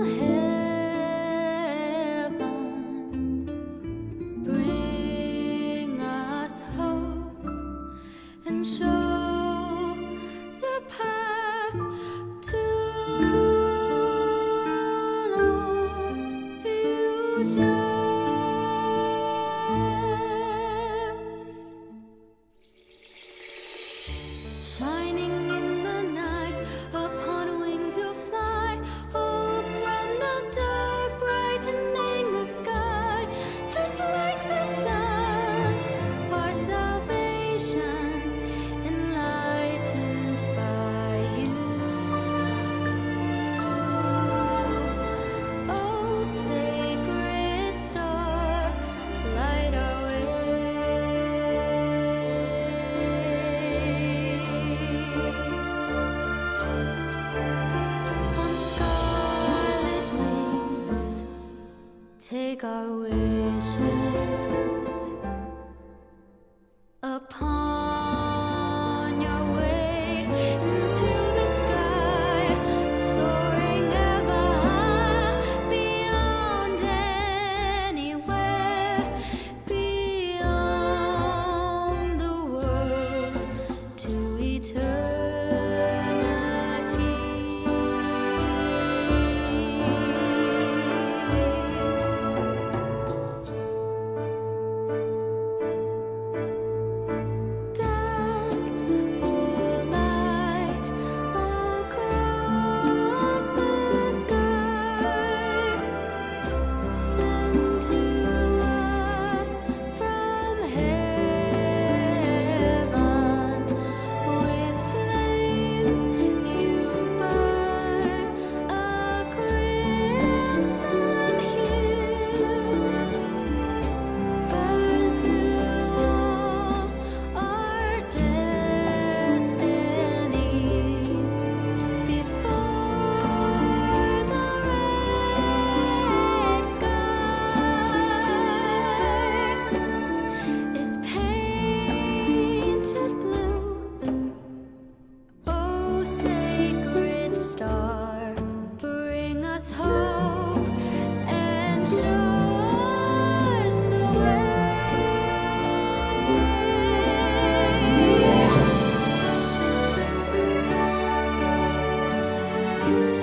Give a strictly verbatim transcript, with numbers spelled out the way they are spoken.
Shining in the night, upon wings you'll fly, up from the dark, brightening the sky, just like the sun, our salvation, enlightened by you. Oh, sacred star, light our way. On scarlet wings, take our wishes upon your way into the sky, soaring ever high, beyond anywhere, beyond the world to eternity. Dance, oh light, across the sky, sent to us from heaven. With flames you burn, a crimson hue, burn through all our destinies before the red sky is painted blue. Oh, sacred star, bring us hope and show us the way. Thank you.